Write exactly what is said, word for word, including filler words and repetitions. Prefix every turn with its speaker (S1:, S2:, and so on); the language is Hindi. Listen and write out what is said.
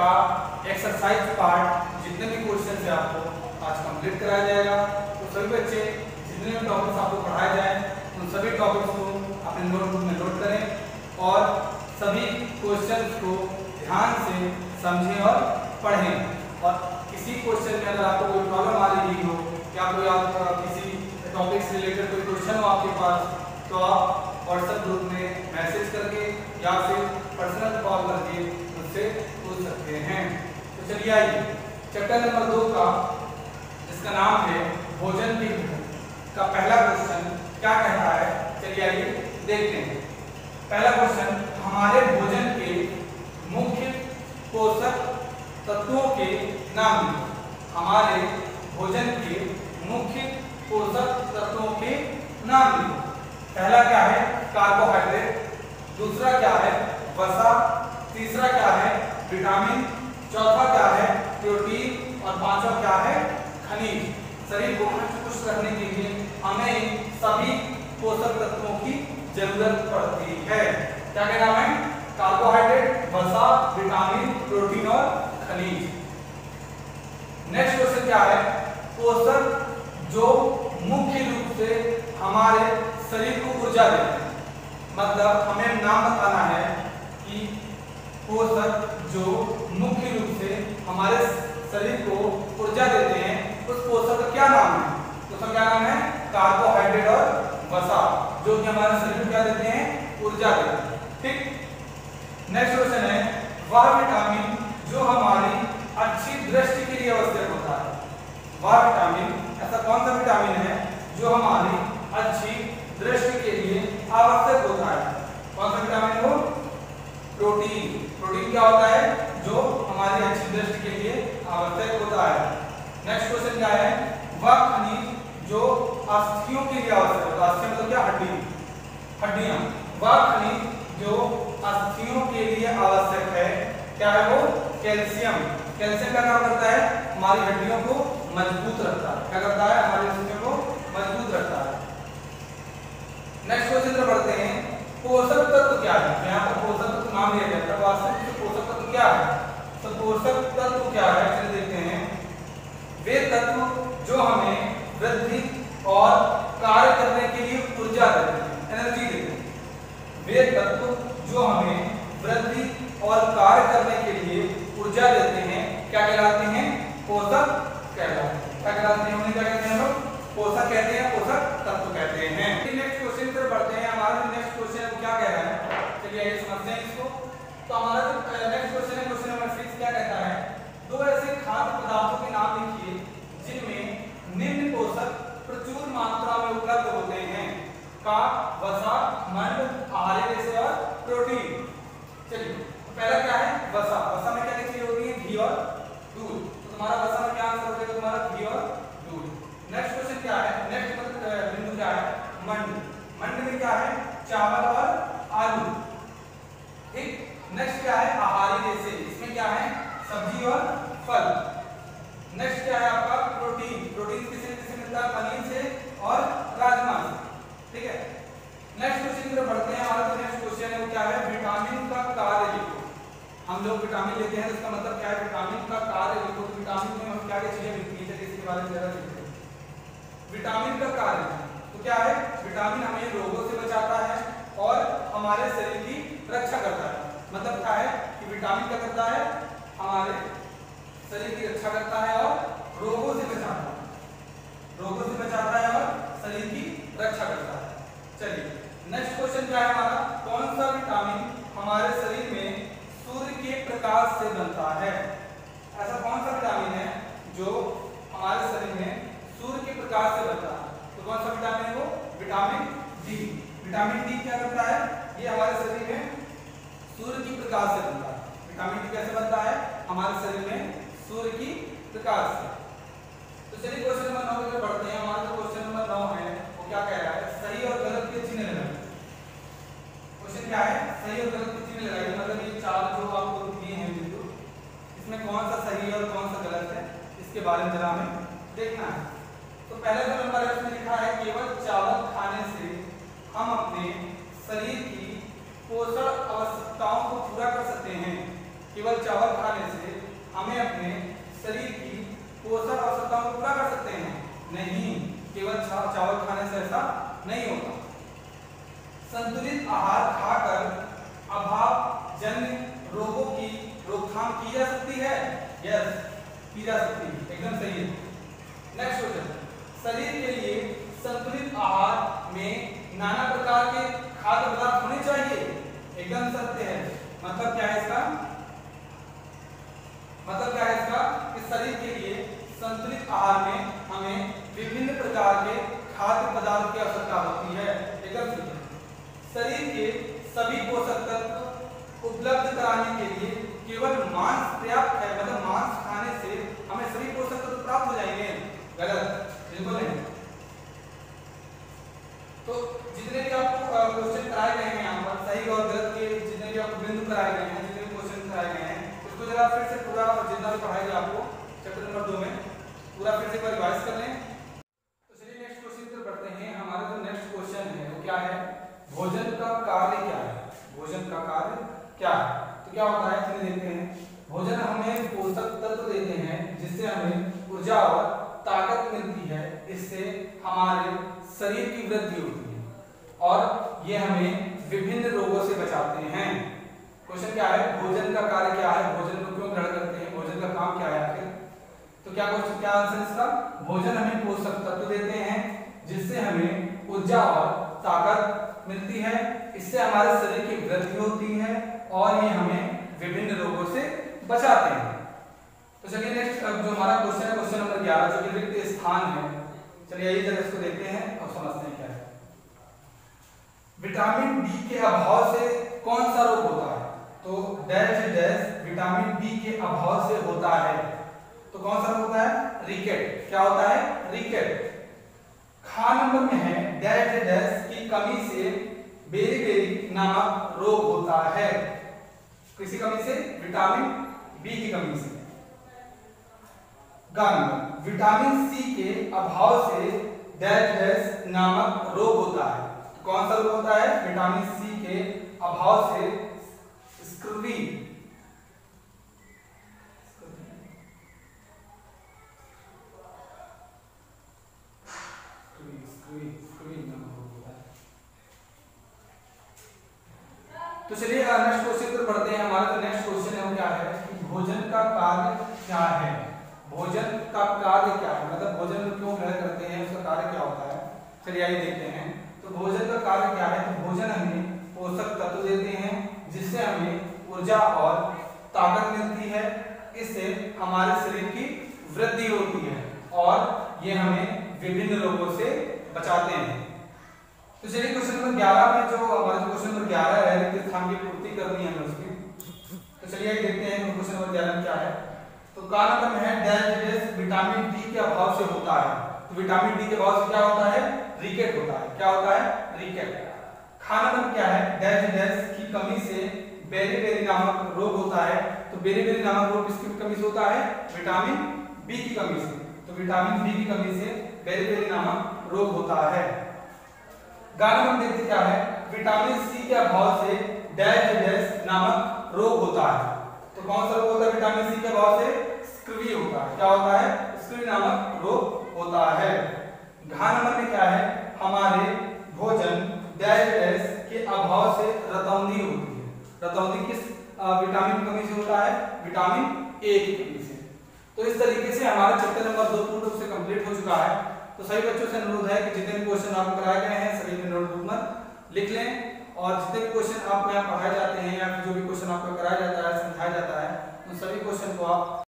S1: का एक्सरसाइज पार्ट जितने भी क्वेश्चन है आपको आज कंप्लीट कराया जाएगा। तो सभी बच्चे जितने भी टॉपिक्स आपको पढ़ाए जाए उन सभी टॉपिक्स को अपने नोटबुक में नोट करें और सभी क्वेश्चंस को ध्यान से समझें और पढ़ें। और किसी क्वेश्चन में अगर आपको कोई प्रॉब्लम आ रही हो या कोई आप किसी टॉपिक से रिलेटेड कोई क्वेश्चन हो आपके पास, तो आप व्हाट्सएप ग्रुप में मैसेज करके या फिर पर्सनल कॉल करके मुझसे पूछ सकते हैं। तो चलिए आइए चैप्टर नंबर दो का जिसका नाम है भोजन की भूख का पहला क्वेश्चन क्या कहता है, चलिए आइए देखते हैं। पहला क्वेश्चन, हमारे भोजन के मुख्य पोषक तत्वों के नाम लिखो। हमारे भोजन के मुख्य पोषक तत्वों के नाम लिखो। पहला क्या है कार्बोहाइड्रेट, दूसरा क्या है वसा, तीसरा क्या है विटामिन, चौथा क्या है प्रोटीन और पांचवा क्या है खनिज। शरीर को हष्ट-पुष्ट रखने के लिए हमें सभी पोषक तत्वों की जरूरत पड़ती है। क्या क्या नाम है? कार्बोहाइड्रेट, वसा, विटामिन, प्रोटीन और खनिज। नेक्स्ट क्वेश्चन क्या है, पोषक जो मुख्य रूप से हमारे शरीर को ऊर्जा देते हैं। मतलब हमें नाम बताना है कि पोषक जो मुख्य रूप से हमारे शरीर को ऊर्जा देते हैं उस पोषक का क्या नाम है? तो उसका क्या नाम है? कार्बोहाइड्रेट और वसा, जो कि हमारे शरीर को क्या देते हैं? ऊर्जा देते हैं। ठीक। नेक्स्ट क्वेश्चन है, वह विटामिन जो हमारी अच्छी दृष्टि के लिए आवश्यक होता है। वह विटामिन, ऐसा कौन सा विटामिन है जो हमारी अच्छी दृष्टि के लिए आवश्यक होता है? कौन सा विटामिन हो? प्रोटीन। प्रोटीन क्या होता है? जो हमारी अच्छी दृष्टि के लिए आवश्यक होता है। नेक्स्ट क्वेश्चन क्या है, वह खनिज जो अस्थियों के लिए आवश्यक होता है। अस्थियां मतलब क्या? हड्डी, हड्डियां। वह खनिज जो अस्थियों के लिए आवश्यक है क्या है वो? कैल्शियम। कैल्शियम का काम करता है? हमारी हड्डियों को मजबूत रखता है। क्या करता है? हमारी हड्डियों को मजबूत रखता है। नेक्स्ट क्वेश्चन पर बढ़ते हैं, पोषक तत्व क्या है? यहाँ पर पोषक तत्व नाम लिया गया है, वास्तविक में पोषक तत्व क्या है? तो पोषक तत्व क्या है चलिए देखते हैं। वे तत्व जो हमें वृद्धि और कार्य करने के लिए ऊर्जा देते हैं, एनर्जी देते हैं। वे तत्व जो हमें वृद्धि और कार्य करने के लिए ऊर्जा देते हैं क्या कहलाते हैं? पोषक कहलाते हैं। क्या कहलाते हैं? उन्हें क्या कहते हैं लोग? पोषक कहते हैं, पोषक तत्व कहते हैं। नेक्स्ट क्वेश्चन पर बढ़ते हैं। हमारा जो नेक्स्ट क्वेश्चन है वो क्या कह रहा है, चलिए ये समझते हैं इसको। तो हमारा जो नेक्स्ट क्वेश्चन है, क्वेश्चन नंबर सिक्स क्या कहता है, दो ऐसे खाद्य पदार्थों के नाम लिखिए जिनमें निम्न पोषक प्रचुर मात्रा में उपलब्ध होते हैं। का, वसा, मंड, आहार्य रेशे और प्रोटीन। चलिए पहला क्या है? वसा। वसा में क्या क्या चीजें होती है? घी और दूध। तो तुम्हारा वसा में क्या आंसर हो जाएगा? तुम्हारा घी और दूध। नेक्स्ट क्वेश्चन क्या है? नेक्स्ट बिंदु क्या है? मंड। मंड में क्या है? चावल और आलू। ठीक। नेक्स्ट क्या है? आहार्य रेशे। इसमें क्या है? सब्जी और फल। नेक्स्ट क्या है आपका? प्रोटीन। प्रोटीन किससे किससे मिलता है? पनीर से और राजमा से। ठीक है। नेक्स्ट क्वेश्चन की तरफ बढ़ते हैं। हमारा जो नेक्स्ट क्वेश्चन है वो क्या है? विटामिन का कार्य लिखो। हम लोग विटामिन लेते हैं तो इसका मतलब क्या है? विटामिन का कार्य लिखो। तो विटामिन में हम क्या क्या चीजें मिलती है इसके बारे में जरा लिखते हैं। विटामिन का कार्य तो क्या है? विटामिन हमें रोगों से बचाता है और हमारे शरीर की रक्षा करता है। मतलब क्या है कि विटामिन क्या करता है? हमारे शरीर की रक्षा करता है और रोगों से बचाता है, रोगों से बचाता है और शरीर की रक्षा करता है। चलिए नेक्स्ट क्वेश्चन क्या है हमारा? कौन सा विटामिन हमारे शरीर में सूर्य के प्रकाश से बनता है? ऐसा कौन सा विटामिन है जो हमारे शरीर में सूर्य के प्रकाश से बनता है? तो कौन सा विटामिन है वो? Vitamin D. विटामिन डी क्या करता है? ये हमारे शरीर में सूर्य की प्रकाश से बनता है। विटामिन डी कैसे बनता है? हमारे शरीर में सूर्य की प्रकाश से। तो चलिए क्वेश्चन नंबर नौ की तरफ बढ़ते हैं। हमारा जो क्वेश्चन नंबर नौ है वो क्या कह रहा है? सही और गलत के चिन्ह लगाइए। क्वेश्चन क्या है? सही और गलत के चिन्ह लगाइए। मतलब ये चार जो आपको दिए हैं बिंदु, इसमें कौन सा सही और कौन सा गलत है इसके बारे में जरा हमें देखना है। तो पहला जो नंबर है उसमें लिखा है केवल चावल खाने से हम अपने शरीर की पोषण आवश्यकताओं को पूरा कर सकते हैं। केवल चावल खाने से हमें अपने शरीर की पोषण आवश्यकताओं को पूरा कर सकते हैं? नहीं, केवल चा, चावल खाने से ऐसा नहीं होता। संतुलित आहार खाकर अभाव जन्य रोगों की रोकथाम की जा सकती है? यस, की जा सकती है, एकदम सही है। नेक्स्ट क्वेश्चन, शरीर के लिए संतुलित आहार में नाना प्रकार के खाद्य पदार्थ होने चाहिए? एकदम सत्य है। मतलब क्या है इसका? मतलब क्या है इसका कि शरीर के लिए संतुलित आहार में हमें विभिन्न प्रकार के खाद्य पदार्थ की आवश्यकता होती है। एकदम सही है। शरीर के सभी पोषक तत्व उपलब्ध कराने के लिए केवल मांस पर्याप्त है? मतलब मांस खाने से हमें सभी पोषक तत्व प्राप्त हो जाएंगे? गलत, बिल्कुल नहीं। तो जितने भी आपको क्वेश्चन कराए गए हैं यहाँ पर सही और गलत के जितने भी आपको बिंदु कराए गए हैं, जितने भी क्वेश्चन कराए गए हैं, उसको जरा फिर से पूरा जितना भी पढ़ाया गया आपको चैप्टर नंबर दो में पूरा फिर से एक बार रिवाइज कर लें। तो चलिए नेक्स्ट क्वेश्चन पर बढ़ते हैं। हमारा जो नेक्स्ट क्वेश्चन है वो क्या है? भोजन का कार्य क्या है? भोजन का कार्य क्या है? तो क्या होता है, चलिए देखते हैं। भोजन हमें पोषक तत्व देते हैं जिससे हमें ऊर्जा और ताकत मिलती है। इससे हमारे शरीर की वृद्धि होती है और ये हमें विभिन्न रोगों से बचाते हैं। क्वेश्चन क्या है? भोजन का कार्य क्या है? भोजन को क्यों ग्रहण करते हैं? भोजन का काम क्या है आखिर? तो क्या क्वेश्चन, क्या आंसर इसका? भोजन हमें पोषक तत्व देते हैं जिससे हमें ऊर्जा और ताकत मिलती है। इससे हमारे शरीर की वृद्धि होती है और ये हमें विभिन्न रोगों से बचाते हैं। तो चलिए नेक्स्ट जो हमारा क्वेश्चन है, क्वेश्चन नंबर ग्यारह, जो कि रिक्त स्थान है, चलिए यही जगह इसको देखते हैं और समझते हैं क्या है। विटामिन डी के अभाव से कौन सा रोग होता है? तो डैश डैश विटामिन डी के अभाव से होता है। तो कौन सा रोग होता है? रिकेट। क्या होता है? रिकेट। खा नंबर में है डैश डैश की कमी से बेरी-बेरी नामक रोग होता है। किसी कमी से? विटामिन बी की कमी से। गा नंबर, विटामिन सी के अभाव से डैश डैश नामक रोग होता है। तो कौन सा रोग होता है? विटामिन सी के अभाव से स्क्रवी तो चलिए नेक्स्ट क्वेश्चन पर बढ़ते हैं। हमारा जो नेक्स्ट क्वेश्चन है वो क्या है कि भोजन का कार्य क्या है? भोजन का कार्य क्या है? मतलब भोजन को क्यों ग्रहण करते हैं, उसका कार्य क्या होता है? चलिए आइए देखते हैं। तो भोजन का कार्य क्या है? तो भोजन हमें पोषक तत्व देते हैं जिससे हमें ऊर्जा और ताकत मिलती है। इससे हमारे शरीर की वृद्धि होती है और ये हमें विभिन्न रोगों से बचाते हैं। तो चलिए क्वेश्चन नंबर ग्यारह में जो हमारा क्वेश्चन नंबर ग्यारह है, रिक्त स्थान की पूर्ति करनी है हमें उसकी। तो चलिए देखते हैं क्वेश्चन नंबर ग्यारह में क्या है। तो का नंबर में है डैश डैश विटामिन डी के अभाव से होता है। तो विटामिन डी के अभाव से क्या होता है? रिकेट होता है। क्या होता है? रिकेट। खाना नंबर क्या है? डैश डैश की कमी से बेरी-बेरी नामक रोग होता है। तो बेरी-बेरी नामक रोग किसकी कमी से होता है? विटामिन बी की कमी से। तो विटामिन बी की कमी से बेरी-बेरी नामक रोग होता है। गाना नंबर देखते क्या है? विटामिन सी के अभाव से डैश डैश नामक रोग होता है। तो कौन सा रोग होता है? विटामिन सी के अभाव से स्क्रवी होता है। क्या होता है? स्क्रवी नामक रोग होता है। घा नंबर में क्या है? हमारे भोजन डैश डैश के अभाव से रतौंधी होती है। रतौंधी किस विटामिन की कमी से होता है? विटामिन ए की कमी से। तो इस तरीके से हमारा चैप्टर नंबर दो पूर्ण रूप से कंप्लीट हो चुका है। तो सभी बच्चों से अनुरोध है कि जितने भी क्वेश्चन आपको कराए गए हैं सभी में नोटबुक में लिख लें और जितने भी क्वेश्चन आपको यहाँ पढ़ाए जाते हैं या जो भी क्वेश्चन आपको कराया जाता है, समझाया जाता है, उन सभी क्वेश्चन को आप